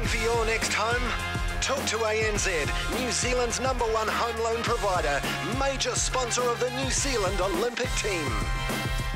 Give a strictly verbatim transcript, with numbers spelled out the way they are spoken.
for your next home? Talk to A N Z, New Zealand's number one home loan provider, major sponsor of the New Zealand Olympic team.